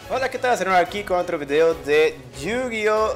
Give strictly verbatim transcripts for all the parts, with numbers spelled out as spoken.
Hola, ¿qué tal? Serán aquí con otro video de Yu-Gi-Oh!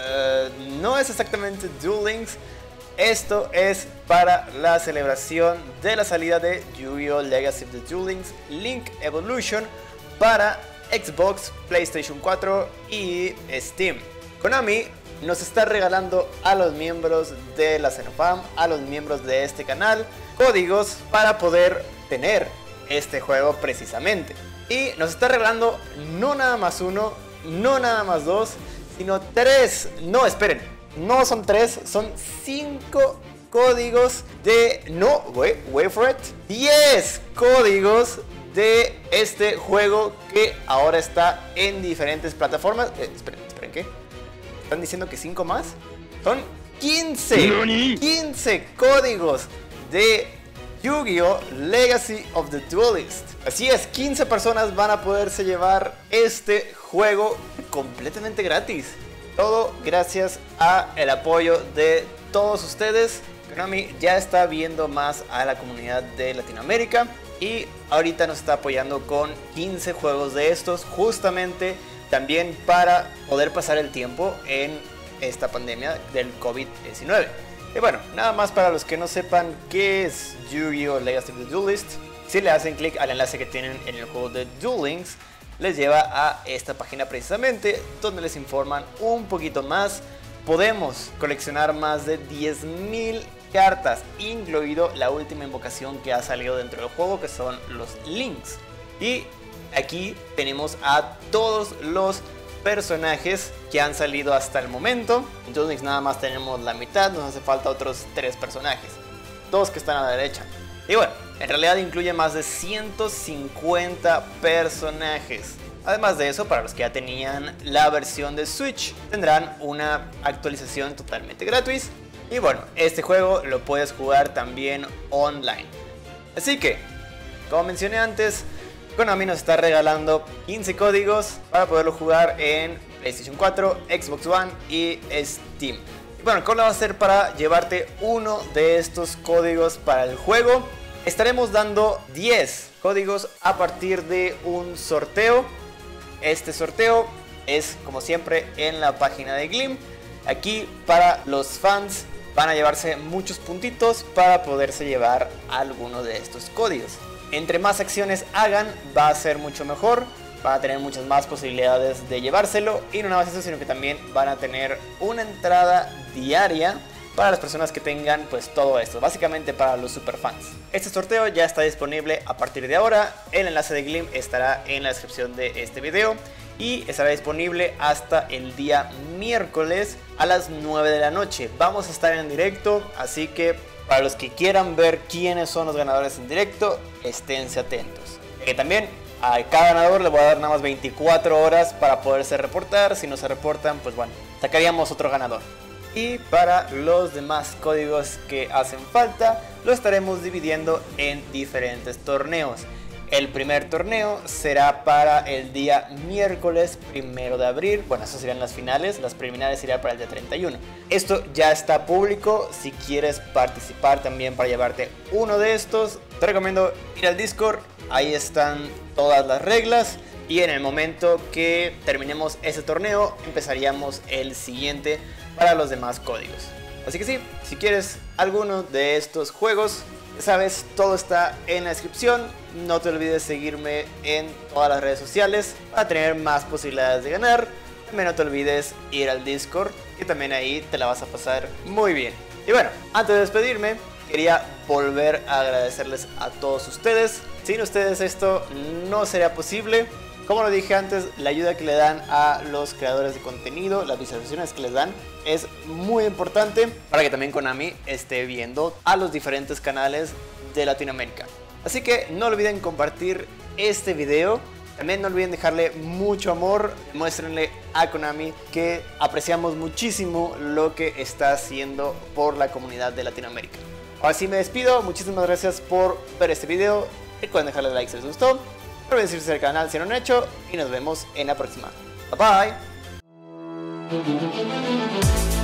Uh, no es exactamente Duel Links. Esto es para la celebración de la salida de Yu-Gi-Oh! Legacy of the Duel Links Link Evolution para Xbox, PlayStation cuatro y Steam. Konami nos está regalando a los miembros de la Xenofam, a los miembros de este canal, códigos para poder tener este juego precisamente. Y nos está regalando no nada más uno, no nada más dos, sino tres. No, esperen, no son tres, son cinco códigos de... No, wait, wait for it. diez códigos de este juego que ahora está en diferentes plataformas. Eh, esperen, esperen, ¿qué? ¿Están diciendo que cinco más? Son quince. quince códigos de Yu-Gi-Oh! Legacy of the Duelist. Así es, quince personas van a poderse llevar este juego completamente gratis. Todo gracias a el apoyo de todos ustedes. Konami ya está viendo más a la comunidad de Latinoamérica y ahorita nos está apoyando con quince juegos de estos, justamente también para poder pasar el tiempo en esta pandemia del COVID diecinueve. Y bueno, nada más para los que no sepan qué es Yu-Gi-Oh! Legacy of the Duelist, si le hacen clic al enlace que tienen en el juego de Duel Links, les lleva a esta página precisamente, donde les informan un poquito más. Podemos coleccionar más de diez mil cartas, incluido la última invocación que ha salido dentro del juego, que son los Links. Y aquí tenemos a todos los personajes que han salido hasta el momento. Entonces nada más tenemos la mitad, nos hace falta otros tres personajes, dos que están a la derecha. Y bueno, en realidad incluye más de ciento cincuenta personajes. Además de eso, para los que ya tenían la versión de Switch, tendrán una actualización totalmente gratuita. Y bueno, este juego lo puedes jugar también online. Así que, como mencioné antes, Konami nos está regalando quince códigos para poderlo jugar en PlayStation cuatro, Xbox One y Steam. Y bueno, ¿cómo lo vas a hacer para llevarte uno de estos códigos para el juego? Estaremos dando diez códigos a partir de un sorteo. Este sorteo es, como siempre, en la página de Glim. Aquí, para los fans, van a llevarse muchos puntitos para poderse llevar alguno de estos códigos. Entre más acciones hagan, va a ser mucho mejor. Van a tener muchas más posibilidades de llevárselo. Y no nada más eso, sino que también van a tener una entrada diaria para las personas que tengan pues todo esto. Básicamente para los superfans. Este sorteo ya está disponible a partir de ahora. El enlace de Glim estará en la descripción de este video. Y estará disponible hasta el día miércoles a las nueve de la noche. Vamos a estar en directo, así que para los que quieran ver quiénes son los ganadores en directo, esténse atentos. Y también a cada ganador le voy a dar nada más veinticuatro horas para poderse reportar. Si no se reportan, pues bueno, sacaríamos otro ganador. Y para los demás códigos que hacen falta, lo estaremos dividiendo en diferentes torneos. El primer torneo será para el día miércoles primero de abril. Bueno, esas serían las finales. Las preliminares serían para el día treinta y uno. Esto ya está público. Si quieres participar también para llevarte uno de estos, te recomiendo ir al Discord. Ahí están todas las reglas. Y en el momento que terminemos ese torneo, empezaríamos el siguiente para los demás códigos. Así que sí, si quieres alguno de estos juegos, sabes, todo está en la descripción. No te olvides seguirme en todas las redes sociales para tener más posibilidades de ganar. También no te olvides ir al Discord, que también ahí te la vas a pasar muy bien. Y bueno, antes de despedirme, quería volver a agradecerles a todos ustedes. Sin ustedes esto no sería posible. Como lo dije antes, la ayuda que le dan a los creadores de contenido, las visualizaciones que les dan, es muy importante para que también Konami esté viendo a los diferentes canales de Latinoamérica. Así que no olviden compartir este video. También no olviden dejarle mucho amor. Muéstrenle a Konami que apreciamos muchísimo lo que está haciendo por la comunidad de Latinoamérica. Ahora sí me despido. Muchísimas gracias por ver este video. Recuerden dejarle like si les gustó. No olviden suscribirse al canal si no lo han hecho. Y nos vemos en la próxima. Bye bye.